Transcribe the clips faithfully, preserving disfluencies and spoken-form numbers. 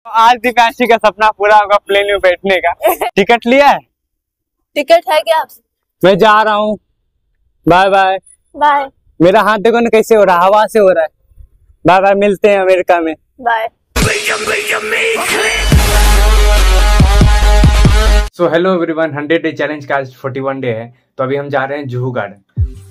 आज दिव्यांशी का सपना पूरा होगा प्लेन में बैठने का। टिकट लिया है? टिकट है क्या आपसे? मैं जा रहा हूँ, बाय बाय। बाय। मेरा हाथ देखो ना कैसे हो रहा है, हवा से हो रहा है। बाय बाय, मिलते हैं अमेरिका में। Bye. So hello everyone, hundred day challenge का आज फोर्टी वन डे है, तो अभी हम जा रहे हैं जुहू गार्डन।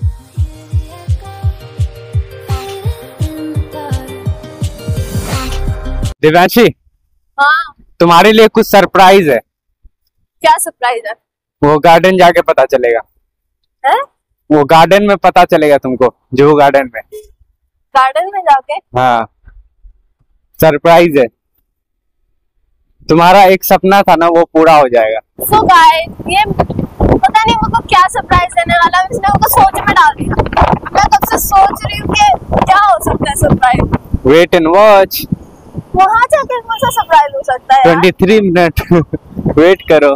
दिव्यांशी, हाँ, तुम्हारे लिए कुछ सरप्राइज है। क्या सरप्राइज है? वो गार्डन जाके पता चलेगा। है? वो गार्डन में पता चलेगा तुमको, जुहू गार्डन में। गार्डन में जाके? हाँ, सरप्राइज है। तुम्हारा एक सपना था ना, वो पूरा हो जाएगा। सो गाइस, ये पता नहीं मुझको क्या सरप्राइज देने वाला है, इसने मुझको सोच में डाल दिया। मैं तब से सोच रही हूँ कि क्या हो सकता है सरप्राइज। Wait and watch. वहाँ जाके कौन सा सरप्राइज हो सकता है? ट्वेंटी थ्री मिनट वेट करो।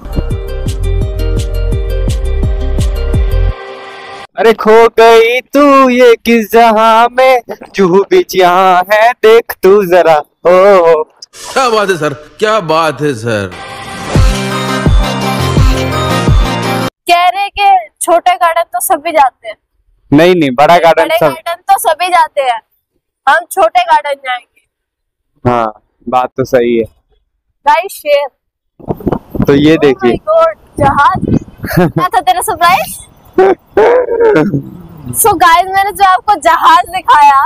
अरे खो गई तू ये किस जहां में, जुहू बीच यहाँ है, देख तू जरा। ओ क्या बात है सर, क्या बात है सर। कह रहे कि छोटे गार्डन तो सभी जाते हैं। नहीं नहीं, बड़ा गार्डन बड़े सब। गार्डन तो सभी जाते हैं, हम छोटे गार्डन जाएंगे। हाँ, बात तो सही है। गाइस शेर, तो ये oh देखिए my God, जहाज। क्या था तेरा सरप्राइज? सो गाइस, मैंने जो आपको जहाज दिखाया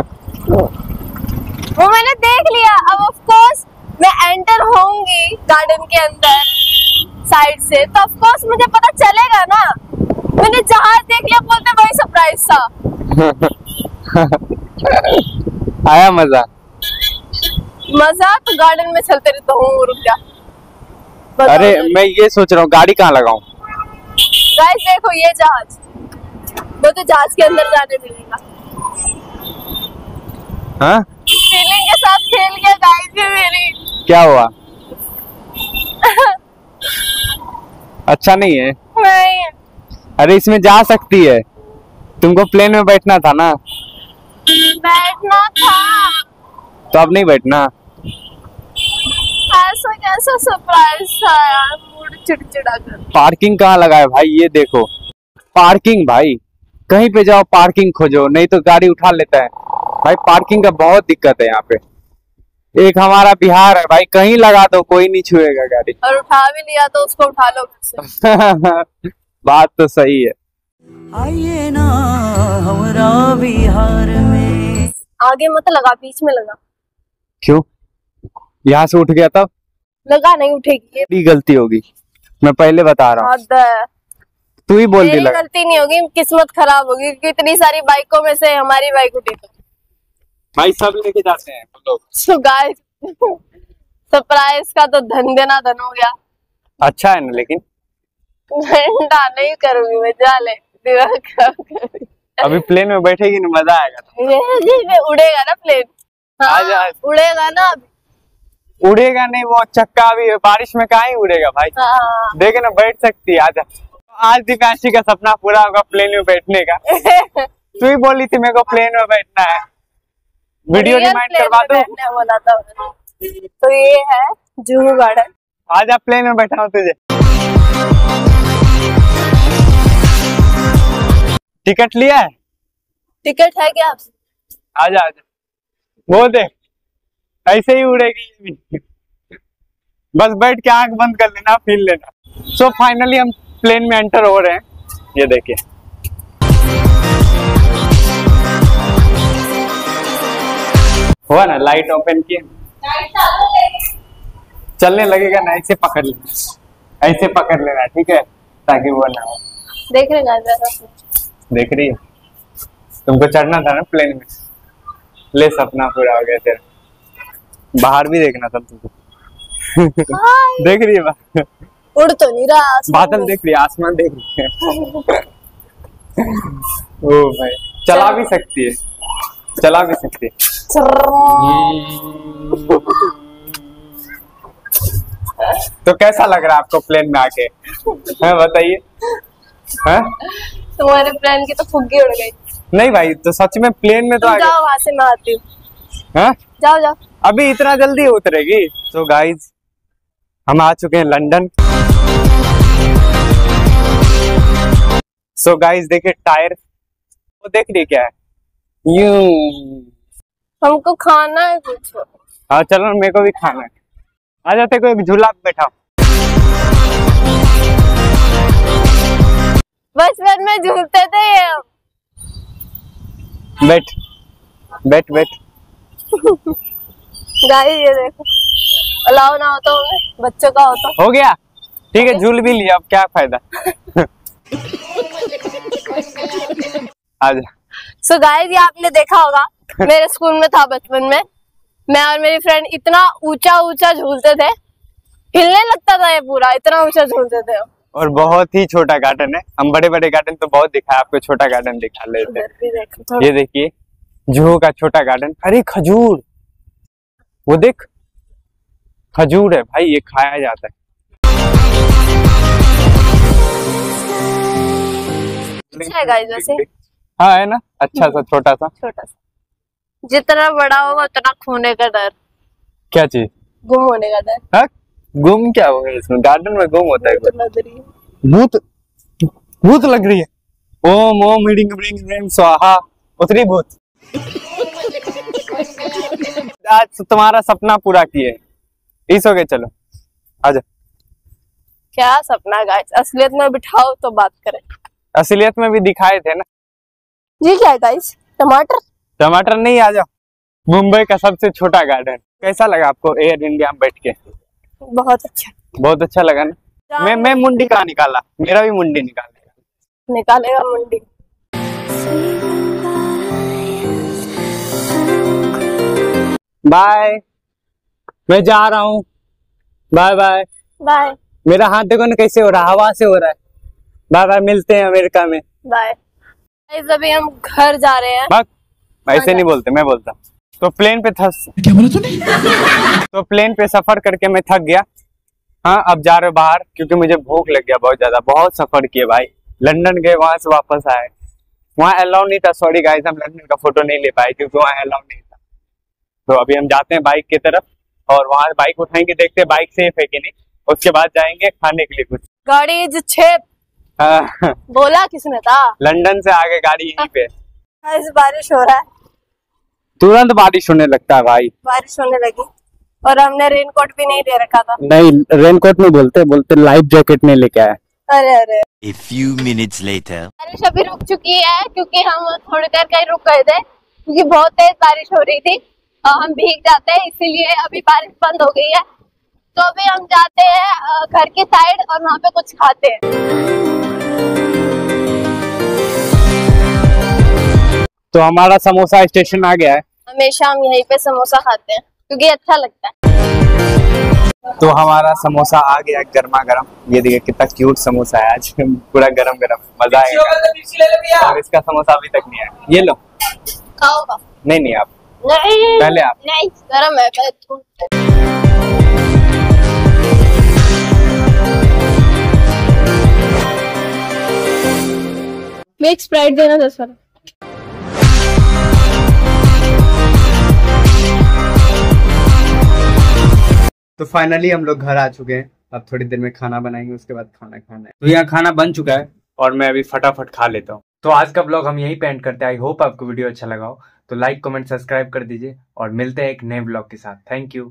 वो मैंने देख लिया। अब ऑफ कोर्स मैं एंटर होंगी गार्डन के अंदर साइड से, तो ऑफ कोर्स मुझे पता चलेगा ना। मैंने जहाज देख लिया, बोलते वही सरप्राइज था। आया मजा? मजा तो गार्डन में चलते रहता हूँ। रुक जा। अरे मैं ये सोच रहा हूँ गाड़ी कहाँ लगाऊं। गाइस देखो, ये जहाज, वो तो जहाज के अंदर जाने मिलेगा। हाँ? फीलिंग के साथ खेल गया गाइस ये मेरी। क्या हुआ? अच्छा नहीं है? नहीं। अरे इसमें जा सकती है, तुमको प्लेन में बैठना था ना। बैठना था तो अब नहीं बैठना। ऐसा कैसा सरप्राइज था यार, मूड चिड़चिड़ा कर। पार्किंग कहाँ लगा है भाई, ये देखो पार्किंग। भाई कहीं पे जाओ पार्किंग खोजो, नहीं तो गाड़ी उठा लेता है भाई। पार्किंग का बहुत दिक्कत है यहाँ पे। एक हमारा बिहार है भाई, कहीं लगा दो कोई नहीं छुएगा गाड़ी। और उठा भी लिया तो उसको उठा लो घर से। बात तो सही है। आइए ना हमारा बिहार में। आगे मत लगा, बीच में लगा। क्यों? यहाँ से उठ गया तब? लगा नहीं उठेगी, ये गलती होगी, मैं पहले बता रहा हूँ। तू ही बोल दी। मेरी गलती नहीं होगी, किस्मत खराब होगी, क्योंकि इतनी सारी बाइकों में से हमारी बाइक उठी। भाई सब लेके जाते हैं लोग। So guys, सरप्राइज का तो धन देना धन हो गया। अच्छा है ना, लेकिन घंटा नहीं करूंगी मैं, जा ले दिमाग खराब कर। अभी प्लेन में बैठेगी ना, मजा आएगा। ये उड़ेगा ना प्लेन। हाँ, आज आज उड़ेगा ना। उड़ेगा नहीं, वो चक्का अभी बारिश में कहाँ ही उड़ेगा भाई। हाँ। देखे ना, बैठ सकती है। आजा, आज दिव्यांशी का सपना पूरा होगा प्लेन में बैठने का। तू ही बोली थी मेरे को प्लेन में बैठना है। वीडियो रिमाइंड करवा दो। बोला था। तो ये है जुहू गार्डन। आजा, प्लेन में बैठा हूँ तुझे। टिकट लिया है? टिकट है क्या आपसे? आजा आजा, वो देख ऐसे ही उड़ेगी। बस बैठ के आंख बंद कर लेना, फील लेना। सो so, फाइनली हम प्लेन में एंटर हो रहे हैं। ये देखिए, हुआ ना, लाइट ओपन किए, चलने लगेगा ना। ऐसे पकड़ लेना, ऐसे पकड़ लेना, ठीक है, ताकि वो ना हो। देख रहे हैं? देख रही है? तुमको चढ़ना था ना प्लेन में, ले सपना पूरा हो गया तेरा। बाहर भी देखना था तुमको। देख रही है? उड़ तो नहीं रहा, बादल देख रही है, आसमान देख रही है। ओ भाई, चला भी सकती है, चला भी सकती है। तो कैसा लग रहा है आपको प्लेन में आके, है बताइए? तुम्हारे प्लेन की तो फुग्गी उड़ गई। नहीं भाई, तो सच में प्लेन में तो जाओ, वहां से मैं आती हूँ। हाँ? जाओ जाओ। अभी इतना जल्दी उतरेगी। सो गाइज हम आ चुके हैं लंदन। सो गाइज देखिए टायर, वो देख रही क्या है? यूं हमको खाना है कुछ। हाँ चलो मेरे को भी खाना है। आ जाते को एक झूला पे बैठा। बचपन में झूलते थे ये। बैठ बैठ बैठ। गाइस ये देखो, अलाउ ना हो तो बच्चों का हो तो हो गया ठीक है, झूल भी लिया, अब क्या फायदा। आजा। सो गाइस ये आपने देखा होगा, मेरे स्कूल में था बचपन में, मैं और मेरी फ्रेंड इतना ऊंचा ऊंचा झूलते थे, हिलने लगता था ये पूरा, इतना ऊंचा झूलते थे। और बहुत ही छोटा गार्डन है। हम बड़े बड़े गार्डन तो बहुत दिखा, आपको छोटा गार्डन दिखा लेते हैं। ये देखिए जुहू का छोटा गार्डन। अरे खजूर, वो देख खजूर है भाई, ये खाया जाता है। अच्छा है गाइस वैसे। हाँ है ना, अच्छा सा छोटा सा। छोटा सा, जितना बड़ा होगा उतना खोने का डर। क्या चीज? गुम होने का डर। हाँ गुम क्या होगा इसमें? गार्डन में गुम होता है? भूत भूत लग रही है। ओम ओम ह्रीं ह्रीं ह्रीं स्वाहा, उतरी भूत। आज तुम्हारा सपना पूरा किए, इस हो गए। चलो आजा। क्या सपना गाइस, असलियत में बिठाओ तो बात करें। असलियत में भी दिखाए थे ना। ये क्या है गाइस? टमाटर? टमाटर नहीं, आ जाओ। मुंबई का सबसे छोटा गार्डन। कैसा लगा आपको एयर इंडिया में बैठ के? बहुत अच्छा। बहुत अच्छा लगा ना। मैं मैं मुंडी कहाँ निकाला? मेरा भी मुंडी निकालेगा। निकालेगा मुंडी। बाय, मैं जा रहा हूँ। Bye bye bye. मेरा हाथ देखो ना कैसे हो रहा है, हवा से हो रहा है। बाय बाय, मिलते हैं अमेरिका में। बाय। अभी हम घर जा रहे हैं। बस ऐसे नहीं बोलते, मैं बोलता। तो प्लेन पे था, क्या बोला तूने? तो प्लेन पे सफर करके मैं थक गया। हाँ अब जा रहे हो बाहर, क्योंकि मुझे भूख लग गया बहुत ज्यादा। बहुत सफर किए भाई, लंदन गए, वहां से वापस आए। वहाँ अलाउ नहीं था, सॉरी गाइस, हम लंदन का फोटो नहीं ले पाए क्योंकि वहाँ अलाउ नहीं था। तो अभी हम जाते हैं बाइक की तरफ, और वहाँ बाइक उठाएंगे, देखते हैं बाइक सेफ है कि नहीं। उसके बाद जाएंगे खाने के लिए कुछ। गाड़ी जो छेप हाँ। बोला किसने था? लंदन से आगे गाड़ी यहीं पे। आज बारिश हो रहा है, तुरंत बारिश होने लगता है भाई। बारिश होने लगी, और हमने रेनकोट भी नहीं दे रखा था। नहीं रेनकोट नहीं बोलते, बोलते लाइफ जैकेट नहीं लेके आए। अरे अरे। A few minutes later. बारिश अभी रुक चुकी है, क्योंकि हम थोड़ी देर कहीं रुक गए थे, क्योंकि बहुत तेज बारिश हो रही थी और हम भीग जाते हैं, इसीलिए अभी बारिश बंद हो गई है। तो अभी हम जाते हैं घर की साइड और वहाँ पे कुछ खाते हैं। तो हमारा समोसा स्टेशन आ गया है। हमेशा हम यहीं पे समोसा खाते हैं क्योंकि अच्छा लगता है। तो हमारा समोसा आ गया गर्मा गर्म। ये देखिए कितना क्यूट समोसा है आज। पूरा गरम गरम, मजा आएगा। और इसका समोसा अभी तक नहीं आया। ये लो। खाओगा? नहीं नहीं आप नहीं पहले आप। नहीं, गरम है पहले तुम। मिक्स स्प्राइट देना दस वाला। तो फाइनली हम लोग घर आ चुके हैं। अब थोड़ी देर में खाना बनाएंगे, उसके बाद खाना खाना है। तो यहाँ खाना बन चुका है और मैं अभी फटाफट खा लेता हूँ। तो आज का ब्लॉग हम यहीं पे एंड करते हैं। आई होप आपको वीडियो अच्छा लगा हो, तो लाइक कमेंट सब्सक्राइब कर दीजिए और मिलते हैं एक नए ब्लॉग के साथ। Thank you.